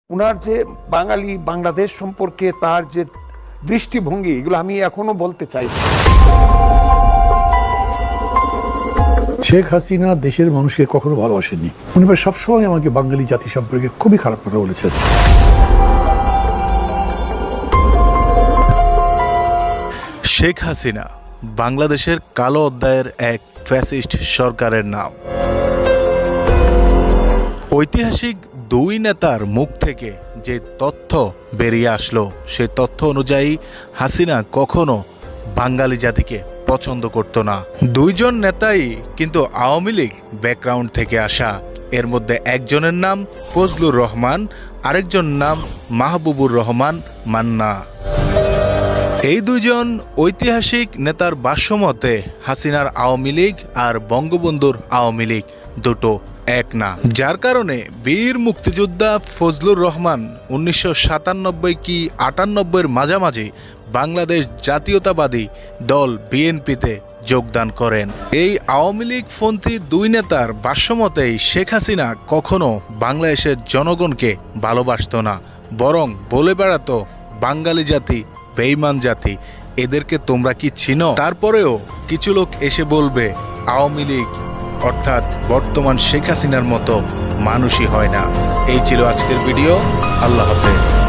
উনার যে বাঙালি বাংলাদেশ সম্পর্কে তার যে দৃষ্টিভঙ্গি, এগুলো আমি এখনো বলতে চাই। শেখ হাসিনা দেশের মানুষকে কখনো ভালোবাসেননি। উনি সবসময় আমাকে বাঙালি জাতি সম্পর্কে খুবই খারাপ কথা বলেছেন। শেখ হাসিনা বাংলাদেশের কালো অধ্যায়ের এক ফ্যাসিস্ট সরকারের নাম। ঐতিহাসিক দুই নেতার মুখ থেকে যে তথ্য বেরিয়ে আসলো, সে তথ্য অনুযায়ী হাসিনা কখনো বাঙালি জাতিকে পছন্দ করত না। দুইজন নেতাই কিন্তু আওয়ামী লীগ ব্যাকগ্রাউন্ড থেকে আসা। এর মধ্যে একজনের নাম ফজলুর রহমান, আরেকজন নাম মাহবুবুর রহমান মান্না। এই দুইজন ঐতিহাসিক নেতার ভাষ্যমতে হাসিনার আওয়ামী লীগ আর বঙ্গবন্ধুর আওয়ামী লীগ দুটো এক না, যার কারণে বীর মুক্তিযোদ্ধা ফজলুর রহমান 1997 কি 98-এর মাঝামাঝি বাংলাদেশ জাতীয়তাবাদী দল বিএনপিতে যোগদান করেন। এই আওয়ামী লীগপন্থী দুই নেতার ভাষ্যমতেই শেখ হাসিনা কখনো বাংলাদেশের জনগণকে ভালোবাসত না, বরং বলে বেড়াতো বাঙালি জাতি বেঈমান জাতি, এদেরকে তোমরা কি চিনো? তারপরেও কিছু লোক এসে বলবে আওয়ামী লীগ অর্থাৎ বর্তমান শেখ হাসিনার মতো মানুষই হয় না। এই ছিল আজকের ভিডিও। আল্লাহ হাফেজ।